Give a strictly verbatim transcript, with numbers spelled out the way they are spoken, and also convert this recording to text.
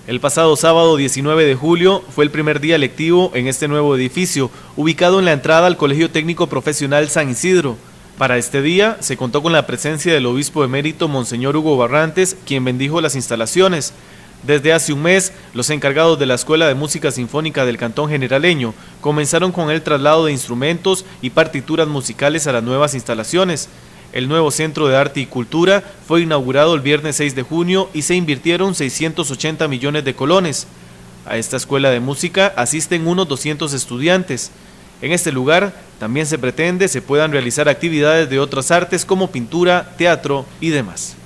El pasado sábado diecinueve de julio fue el primer día lectivo en este nuevo edificio, ubicado en la entrada al Colegio Técnico Profesional San Isidro. Para este día se contó con la presencia del obispo emérito Monseñor Hugo Barrantes, quien bendijo las instalaciones. Desde hace un mes, los encargados de la Escuela de Música Sinfónica del Cantón Generaleño comenzaron con el traslado de instrumentos y partituras musicales a las nuevas instalaciones. El nuevo Centro de Arte y Cultura fue inaugurado el viernes seis de junio y se invirtieron seiscientos ochenta millones de colones. A esta escuela de música asisten unos doscientos estudiantes. En este lugar también se pretende se puedan realizar actividades de otras artes como pintura, teatro y demás.